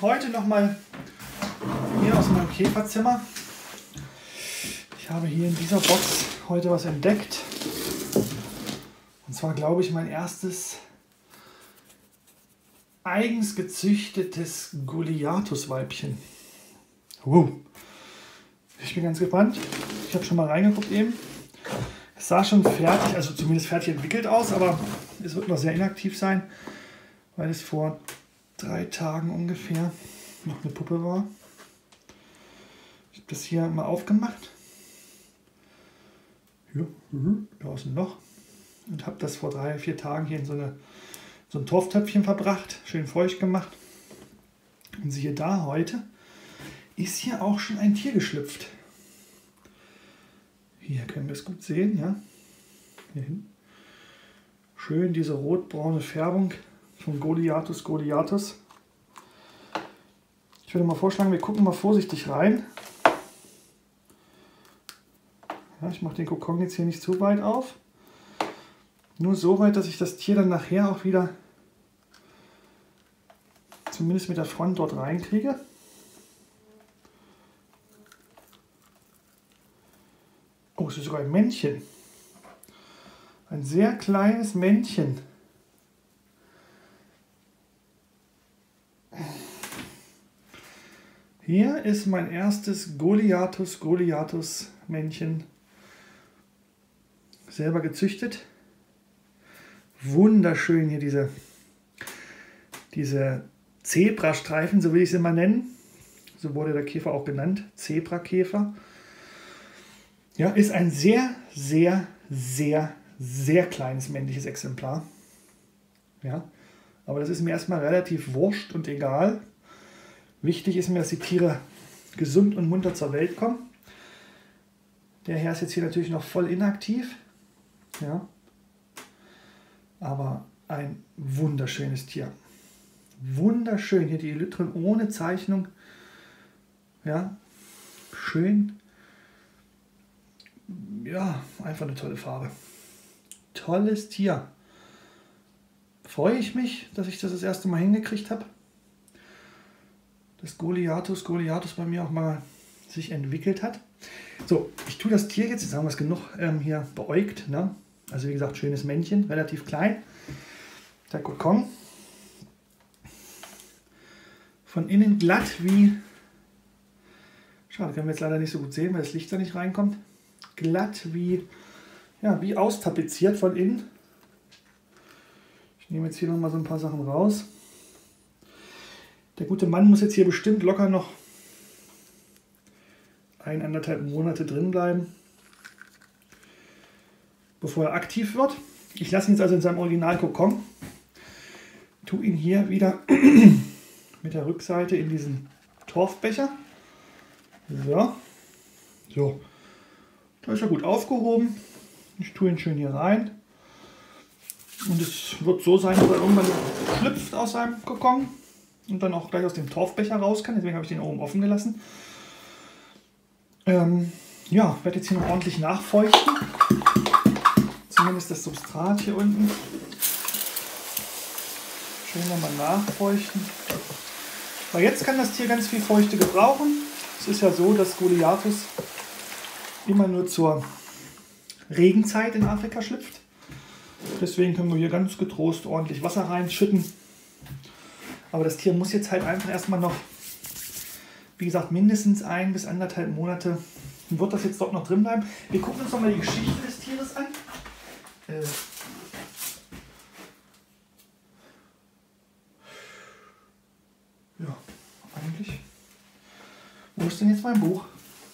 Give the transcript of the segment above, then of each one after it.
heute nochmal hier aus meinem Käferzimmer. Ich habe hier in dieser Box heute was entdeckt. Und zwar glaube ich mein erstes eigens gezüchtetes Goliathus-Weibchen. Ich bin ganz gespannt. Ich habe schon mal reingeguckt eben. Es sah schon fertig, also zumindest fertig entwickelt aus, aber es wird noch sehr inaktiv sein, weil es vor 3 Tagen ungefähr noch eine Puppe war. Ich habe das hier mal aufgemacht. Hier, da ist ein Loch. Und habe das vor 3, 4 Tagen hier in so ein Torftöpfchen verbracht, schön feucht gemacht. Und siehe da, heute ist hier auch schon ein Tier geschlüpft. Hier können wir es gut sehen, ja. Hier hin. Schön diese rotbraune Färbung von Goliathus. Ich würde mal vorschlagen, wir gucken mal vorsichtig rein. Ja, ich mache den Kokon jetzt hier nicht zu weit auf. Nur so weit, dass ich das Tier dann nachher auch wieder zumindest mit der Front dort reinkriege. Oh, es ist sogar ein Männchen. Ein sehr kleines Männchen. Hier ist mein erstes Goliathus-Männchen. Selber gezüchtet. Wunderschön hier diese Zebrastreifen, so will ich sie mal nennen. So wurde der Käfer auch genannt. Zebrakäfer. Ja, ist ein sehr, sehr, sehr, sehr kleines männliches Exemplar. Ja, aber das ist mir erstmal relativ wurscht und egal. Wichtig ist mir, dass die Tiere gesund und munter zur Welt kommen. Der Herr ist jetzt hier natürlich noch voll inaktiv. Ja, aber ein wunderschönes Tier. Wunderschön. Hier die Elytren ohne Zeichnung. Ja, schön. Ja, einfach eine tolle Farbe. Tolles Tier. Freue ich mich, dass ich das erste Mal hingekriegt habe. Dass Goliathus bei mir auch mal sich entwickelt hat. So, ich tue das Tier jetzt haben wir es genug hier beäugt. Ne? Also wie gesagt, schönes Männchen, relativ klein. Der Kokon. Von innen glatt wie... Schade, können wir jetzt leider nicht so gut sehen, weil das Licht da nicht reinkommt. Glatt wie, ja, wie austapeziert von innen. Ich nehme jetzt hier noch mal so ein paar Sachen raus. Der gute Mann muss jetzt hier bestimmt locker noch 1,5 Monate drin bleiben, bevor er aktiv wird. Ich lasse ihn jetzt also in seinem Original-Kokon. Tue ihn hier wieder mit der Rückseite in diesen Torfbecher. So. Da ist er gut aufgehoben. Ich tue ihn schön hier rein. Und es wird so sein, dass er irgendwann schlüpft aus seinem Kokon und dann auch gleich aus dem Torfbecher raus kann. Deswegen habe ich den oben offen gelassen. Ja, werde jetzt hier noch ordentlich nachfeuchten. Zumindest das Substrat hier unten. Schön nochmal nachfeuchten. Weil jetzt kann das Tier ganz viel Feuchte gebrauchen. Es ist ja so, dass Goliathus immer nur zur Regenzeit in Afrika schlüpft. Deswegen können wir hier ganz getrost ordentlich Wasser reinschütten. Aber das Tier muss jetzt halt einfach erstmal noch, wie gesagt, mindestens 1 bis 1,5 Monate wird das jetzt dort noch drin bleiben. Wir gucken uns nochmal die Geschichte des Tieres an. Ja, eigentlich. Wo ist denn jetzt mein Buch?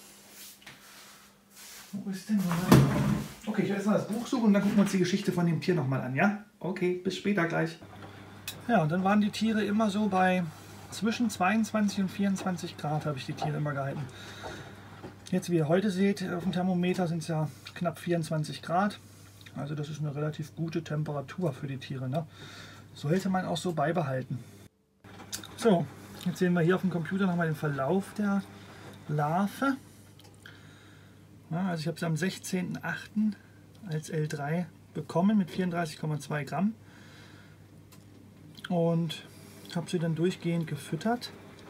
Wo ist denn mein... Okay, ich werde jetzt mal das Buch suchen und dann gucken wir uns die Geschichte von dem Tier nochmal an, ja? Okay, bis später gleich. Ja, und dann waren die Tiere immer so bei zwischen 22 und 24 Grad habe ich die Tiere immer gehalten. Jetzt, wie ihr heute seht, auf dem Thermometer sind es ja knapp 24 Grad. Also das ist eine relativ gute Temperatur für die Tiere, ne? Sollte man auch so beibehalten. So, jetzt sehen wir hier auf dem Computer nochmal den Verlauf der Larve. Ja, also ich habe sie am 16.08. als L3 bekommen mit 34,2 Gramm und habe sie dann durchgehend gefüttert.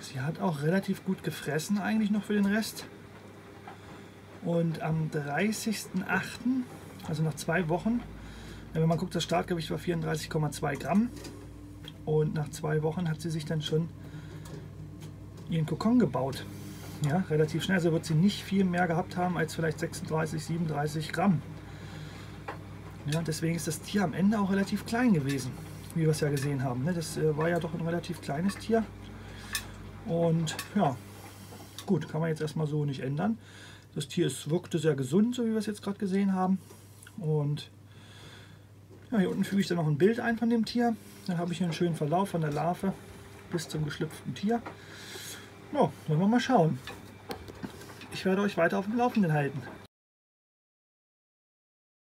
Sie hat auch relativ gut gefressen eigentlich noch für den Rest. Und am 30.08., also nach 2 Wochen, wenn man guckt, das Startgewicht war 34,2 Gramm. Und nach 2 Wochen hat sie sich dann schon ihren Kokon gebaut. Ja, relativ schnell. Also wird sie nicht viel mehr gehabt haben als vielleicht 36, 37 Gramm. Ja, deswegen ist das Tier am Ende auch relativ klein gewesen, wie wir es ja gesehen haben. Das war ja doch ein relativ kleines Tier. Und ja, gut, kann man jetzt erstmal so nicht ändern. Das Tier wirkte sehr gesund, so wie wir es jetzt gerade gesehen haben. Und ja, hier unten füge ich dann noch ein Bild ein von dem Tier. Dann habe ich hier einen schönen Verlauf von der Larve bis zum geschlüpften Tier. Ja, wollen wir mal schauen. Ich werde euch weiter auf dem Laufenden halten.